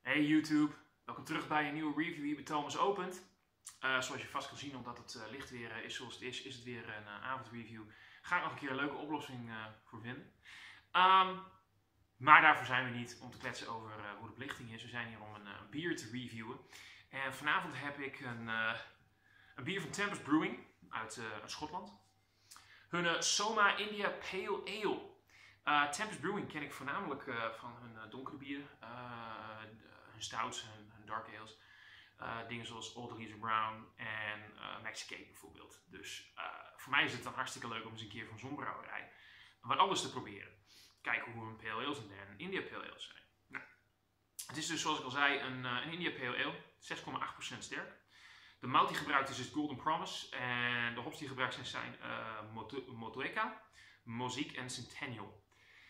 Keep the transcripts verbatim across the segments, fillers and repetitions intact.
Hey YouTube, welkom terug bij een nieuwe review hier bij Thomas Opent. Uh, zoals je vast kan zien, omdat het uh, licht weer uh, is zoals het is, is het weer een uh, avondreview. Ga ik nog een keer een leuke oplossing uh, voor vinden. Um, maar daarvoor zijn we niet om te kletsen over uh, hoe de belichting is. We zijn hier om een, uh, een bier te reviewen. En vanavond heb ik een, uh, een bier van Tempest Brewing uit, uh, uit Schotland. Hun uh, Soma India Pale Ale. Uh, Tempest Brewing ken ik voornamelijk uh, van hun uh, donkere bieren. Uh, hun stouts, hun, hun dark ales. Uh, dingen zoals Old Elizabeth Brown en uh, Mexican bijvoorbeeld. Dus uh, voor mij is het dan hartstikke leuk om eens een keer van zo'n brouwerij wat anders te proberen. Kijken hoe een Pale Ales en een India Pale Ale zijn. Nou, het is dus zoals ik al zei een, uh, een India Pale Ale, zes komma acht procent sterk. De mout die gebruikt is is Golden Promise en de hops die gebruikt zijn zijn uh, Motueka, Mosaic en Centennial.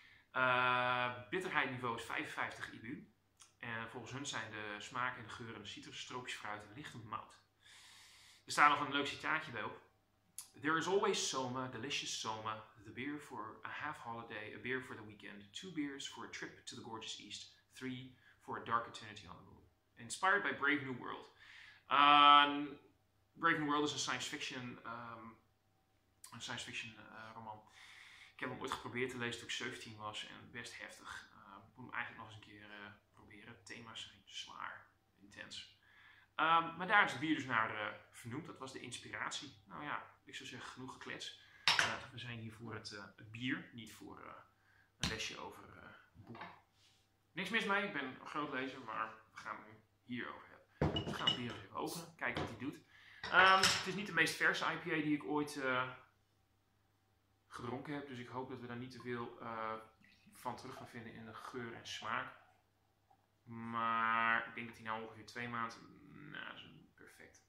Uh, bitterheidniveau is vijfenvijftig I B U. En volgens hun zijn de smaken en de geuren de citrus, tropisch fruit en lichte mout. Er staat nog een leuk citaatje bij op. There is always Soma, delicious Soma, the beer for a half holiday, a beer for the weekend, two beers for a trip to the gorgeous east, three for a dark eternity on the moon. Inspired by Brave New World. Uh, Brave New World is een science fiction, um, een science fiction uh, roman. Ik heb hem ooit geprobeerd te lezen toen ik zeventien was en best heftig. Uh, ik moet hem eigenlijk nog eens een keer uh, proberen. Thema's zijn zwaar, intens. Um, maar daar is het bier dus naar uh, vernoemd. Dat was de inspiratie. Nou ja, ik zou zeggen genoeg geklets. Uh, we zijn hier voor het, uh, het bier, niet voor uh, een lesje over uh, boeken. Niks mis mee, ik ben een groot lezer, maar we gaan het nu hierover hebben. Dus we gaan het bier even openen, kijken wat hij doet. Um, het is niet de meest verse I P A die ik ooit uh, gedronken heb, dus ik hoop dat we daar niet te veel uh, van terug gaan vinden in de geur en smaak. Maar ik denk dat hij nou ongeveer twee maanden, nou, dat is een perfect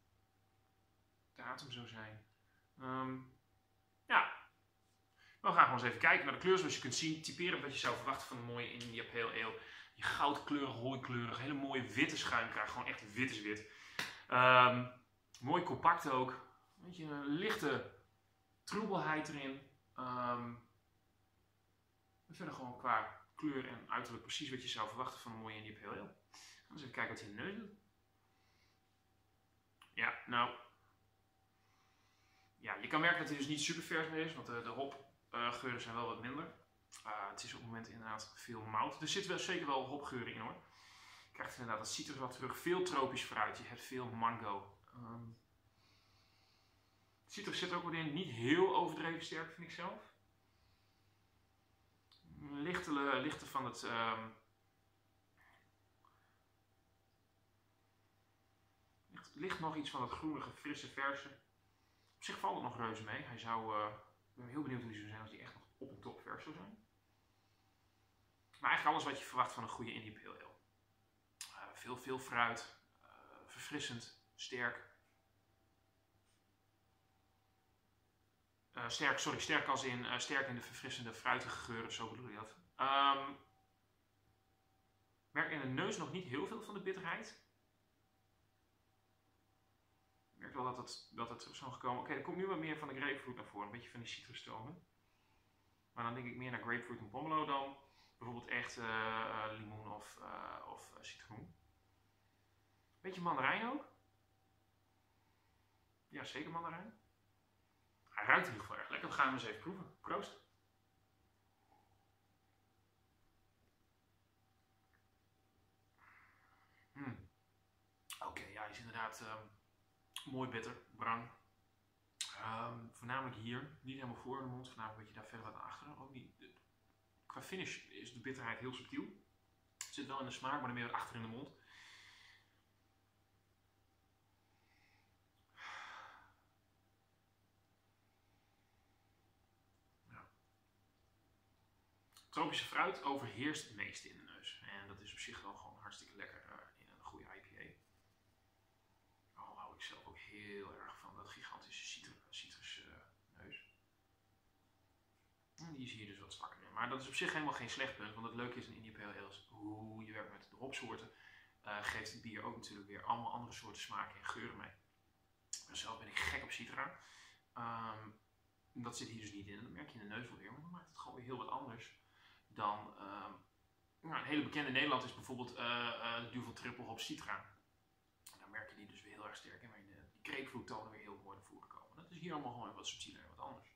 datum zou zijn. Um, ja, we gaan gewoon eens even kijken naar de kleur. Zoals je kunt zien, typeren wat je zou verwachten van een mooie India Pale Ale. Je goudkleurig, hooikleurig, hele mooie witte schuim krijgt. Gewoon echt wit is wit. Um, mooi compact ook. Een beetje een lichte troebelheid erin. Um, en verder gewoon qua kleur en uiterlijk precies wat je zou verwachten van een mooie India Pale Ale. Gaan we eens even kijken wat hij in de neus doet. Ja, nou. Ja, je kan merken dat hij dus niet super vers meer is, want de, de hopgeuren uh, zijn wel wat minder. Uh, het is op het moment inderdaad veel mout. Er zit wel zeker wel hopgeuren in hoor. Je krijgt inderdaad dat citrus wat terug. Veel tropisch fruit. Je hebt veel mango. Um, citrus zit er ook wat in. Niet heel overdreven sterk vind ik zelf. Lichte, lichte van het... Um, ligt, ligt nog iets van het groenige, frisse, verse. Op zich valt het nog reuze mee. Hij zou... Uh, ik ben heel benieuwd hoe hij zou zijn als hij echt nog op en top vers zou zijn. Maar eigenlijk alles wat je verwacht van een goede India Pale Ale. Uh, veel, veel fruit. Uh, verfrissend. Sterk. Uh, sterk, sorry, sterk als in, uh, sterk in de verfrissende fruitige geuren, zo bedoel je dat. Um, merk in de neus nog niet heel veel van de bitterheid. Ik merk wel dat het, dat het terug is gekomen. Oké, okay, er komt nu wat meer van de grapefruit naar voren, een beetje van die citrustonen. Maar dan denk ik meer naar grapefruit en pomelo dan bijvoorbeeld echt uh, uh, limoen of, uh, of uh, citroen. Beetje mandarijn ook. Ja, zeker mandarijn. Hij ruikt in ieder geval erg lekker. We gaan hem eens even proeven. Proost. Mm. Oké, okay, ja, hij is inderdaad um, mooi bitter, bruin. Um, voornamelijk hier, niet helemaal voor in de mond, voornamelijk een beetje daar verder naar achteren. Ook niet. Qua finish is de bitterheid heel subtiel. Het zit wel in de smaak, maar dan meer achter in de mond. Tropische fruit overheerst het meeste in de neus. En dat is op zich wel gewoon hartstikke lekker uh, in een goede I P A. Al hou ik zelf ook heel erg van dat gigantische citrus, citrus uh, neus. En die is hier dus wat zwakker in. Maar dat is op zich helemaal geen slecht punt. Want het leuke is in India Pale Ale, hoe je werkt met de hopsoorten, uh, geeft het bier ook natuurlijk weer allemaal andere soorten smaken en geuren mee. Zelf ben ik gek op citra. Um, dat zit hier dus niet in. Dat merk je in de neus wel weer. Maar dan maakt het gewoon weer heel wat anders dan, uh, Nou, een hele bekende in Nederland is bijvoorbeeld uh, uh, de Duvel Triple Hop Citra. Daar merken die dus weer heel erg sterk in, waarin de, die grapefruittonen weer heel mooi naar voren komen. Dat is hier allemaal gewoon wat subtieler en wat anders.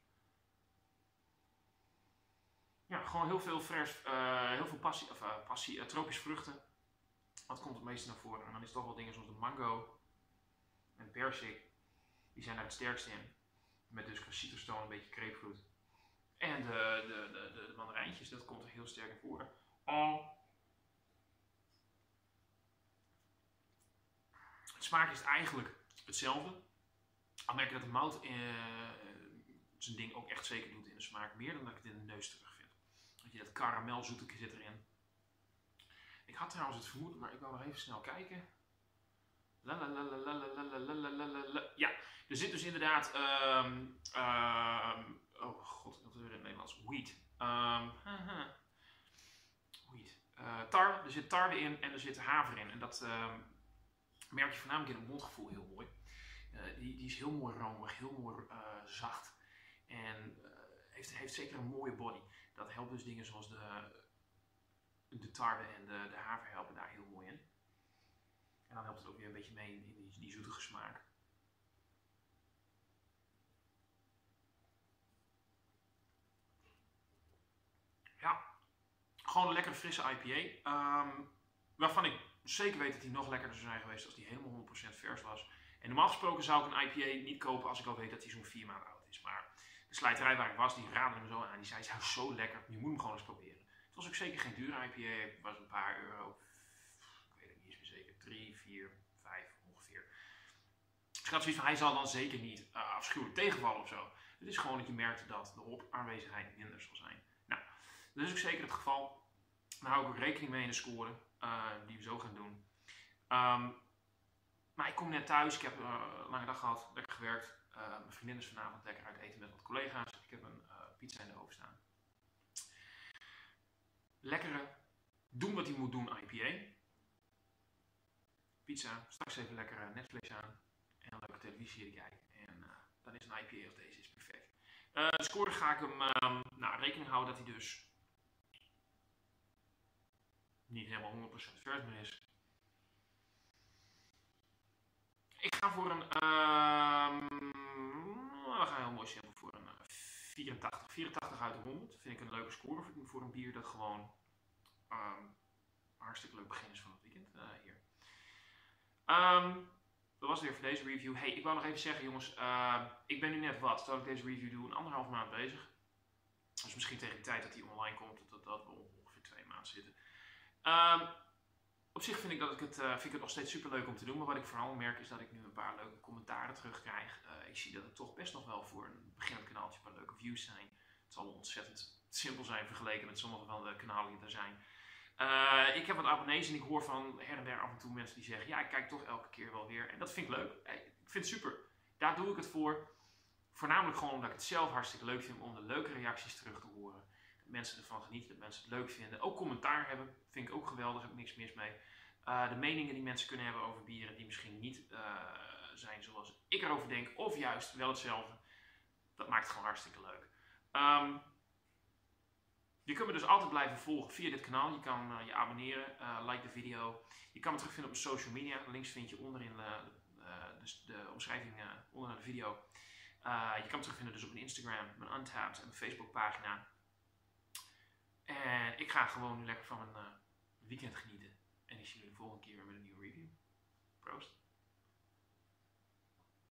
Ja, gewoon heel veel vers, uh, heel veel passie, of, uh, passie uh, tropische vruchten. Dat komt het meeste naar voren. En dan is het toch wel dingen zoals de mango en persik. Die zijn daar het sterkste in. Met dus citrustoon, een beetje grapefruit. En de, de, de, de, de mandarijntjes, dat komt er heel sterk naar voren. Uh, het smaak is eigenlijk hetzelfde. Al merk je dat de mout uh, zijn ding ook echt zeker doet in de smaak. Meer dan dat ik het in de neus terug vind. Dat je dat karamelzoetige zit erin. Ik had trouwens het vermoeden, maar ik wil nog even snel kijken. Ja, er zit dus inderdaad, um, um, oh god, dat is weer in het Nederlands, wheat. Um, wheat. Uh, tarwe, er zit tarwe in en er zit haver in. En dat um, merk je voornamelijk in het mondgevoel heel mooi. Uh, die, die is heel mooi romig, heel mooi uh, zacht. En uh, heeft, heeft zeker een mooie body. Dat helpt dus dingen zoals de, de tarwe en de, de haver helpen daar heel mooi in. En dan helpt het ook weer een beetje mee in die, die zoetige smaak. Ja, gewoon een lekkere frisse I P A. Um, waarvan ik zeker weet dat die nog lekkerder zou zijn geweest als die helemaal honderd procent vers was. En normaal gesproken zou ik een I P A niet kopen als ik al weet dat die zo'n vier maanden oud is. Maar de slijterij waar ik was, die raadde me zo aan. Die zei, hij is zo lekker, je moet hem gewoon eens proberen. Het was ook zeker geen dure I P A, het was een paar euro. Ik weet het niet eens meer zeker, drie, vier, vijf ongeveer. Dus ik had zoiets van, hij zal dan zeker niet uh, afschuwelijk tegenvallen of zo. Het is gewoon dat je merkt dat de hopaanwezigheid minder zal zijn. Nou, dat is ook zeker het geval. Daar hou ik ook rekening mee in de score, uh, die we zo gaan doen. Um, maar ik kom net thuis, ik heb uh, een lange dag gehad, lekker gewerkt. Uh, mijn vriendin is vanavond lekker uit eten met wat collega's. Ik heb een uh, pizza in de oven staan. Lekkere, doen wat hij moet doen I P A. Pizza, straks even lekker Netflix aan. En een leuke televisie kijken. En uh, dan is een I P A als deze is perfect. Uh, de score ga ik hem um, nou, rekening houden dat hij dus niet helemaal honderd procent vers meer is. Ik ga voor een, uh, we gaan heel mooi simpel voor een uh, vierentachtig. vierentachtig uit de honderd. Vind ik een leuke score voor een bier dat gewoon um, hartstikke leuk begin is van het weekend uh, hier. Um, dat was het weer voor deze review. Hey, ik wou nog even zeggen jongens, uh, ik ben nu net wat, terwijl ik deze review doe, een anderhalf maand bezig. Dus misschien tegen de tijd dat die online komt, dat, dat we ongeveer twee maanden zitten. Um, op zich vind ik, dat ik, het, uh, vind ik het nog steeds super leuk om te doen, maar wat ik vooral merk is dat ik nu een paar leuke commentaren terugkrijg. Uh, ik zie dat het toch best nog wel voor een beginnend kanaaltje een paar leuke views zijn. Het zal ontzettend simpel zijn vergeleken met sommige van de kanalen die er zijn. Uh, ik heb wat abonnees en ik hoor van her en der af en toe mensen die zeggen, ja, ik kijk toch elke keer wel weer. En dat vind ik leuk. Hey, ik vind het super. Daar doe ik het voor. Voornamelijk gewoon omdat ik het zelf hartstikke leuk vind om de leuke reacties terug te horen. Dat mensen ervan genieten, dat mensen het leuk vinden. Ook commentaar hebben, vind ik ook geweldig, heb ik niks mis mee. Uh, de meningen die mensen kunnen hebben over bieren die misschien niet uh, zijn zoals ik erover denk. Of juist wel hetzelfde. Dat maakt het gewoon hartstikke leuk. Um, Je kunt me dus altijd blijven volgen via dit kanaal. Je kan uh, je abonneren, uh, like de video. Je kan me terugvinden op mijn social media. De links vind je onderin uh, uh, dus de omschrijving uh, onderaan de video. Uh, je kan me terugvinden dus op mijn Instagram, mijn Untapped en mijn Facebook pagina. En ik ga gewoon nu lekker van mijn uh, weekend genieten. En ik zie jullie de volgende keer weer met een nieuwe review.